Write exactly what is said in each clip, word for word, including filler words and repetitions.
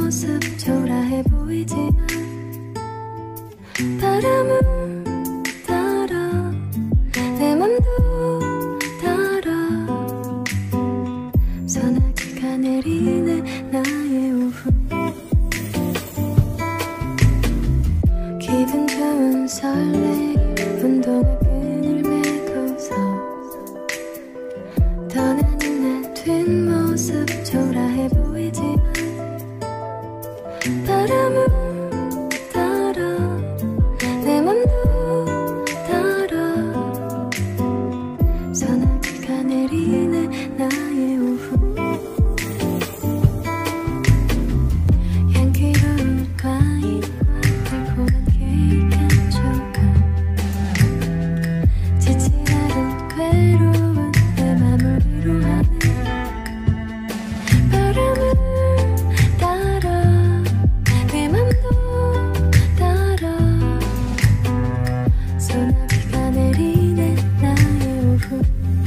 모습 초라해 보이지만 바람은 달아 내 맘도 달아 소나기가 내리는 나의 오후 기분 좋은 설레임 운동화 끈을 메고서 떠나는 내 뒷모습 초라해 보이지만 바람은 달아 내 맘도 달아 소나기가 내리는 나의 오후 향기로운 과일 달콤한 케이크 한 조각 지친 하루 괴로운 내 맘을 위로하는 바람을 따라 내 맘도 따라 소나기가 내리는 나의 오후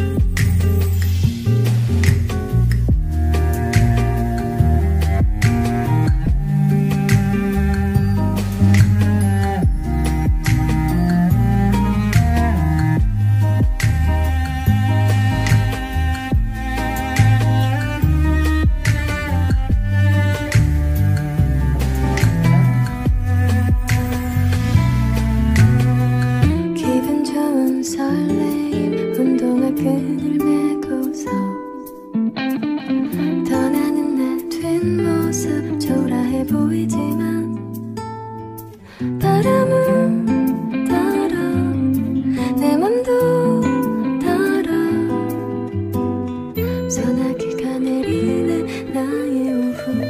기분 좋은 설레임 운동화 끈을 메고서 떠나는 내 뒷모습 초라해 보이지만 바람은 달아 내 맘도 달아 소나기가 내리는 나의 오후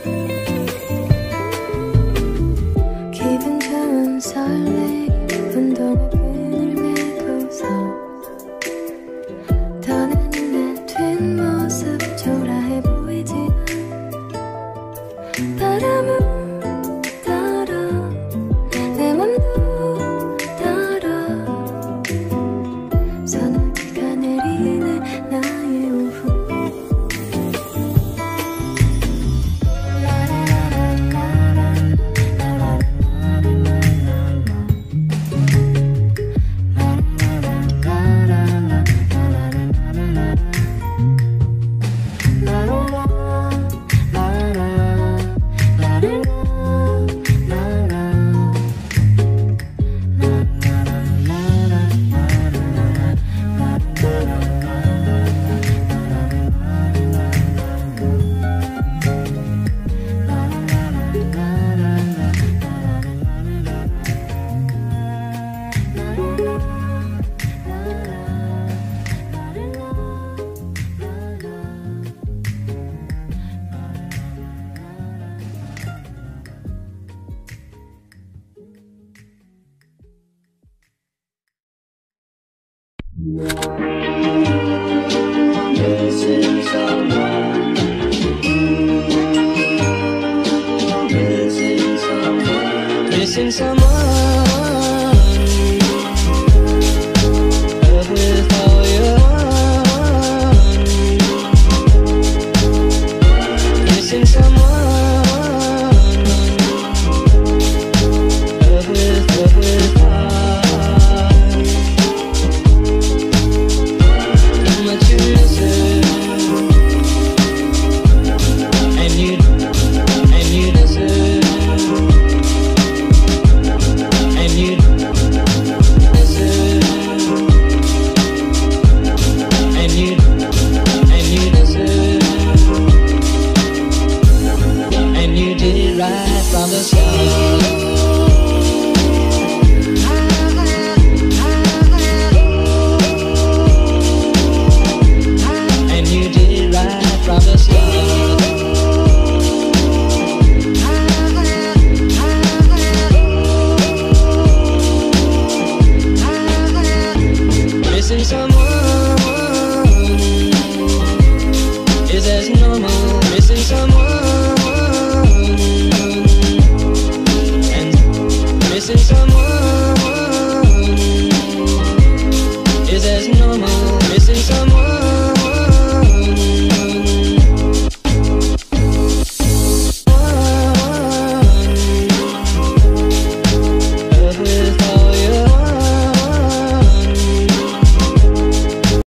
기분 좋은 설레임 운동화 끈을 메고서 떠나는 내 뒷모습 초라해 보이지만 바람은 달아 내 맘도 달아 소나기가 내리는 나의 오후 Missing someone, missing someone, missing someone. Love with all your heart. Missing someone. Love with, love with heart. How much you miss it, and you, and you deserve, and you deserve, and you, and you deserve, and you did it right from the start. From the start, missing someone is as normal. Missing someone, and missing someone is as normal.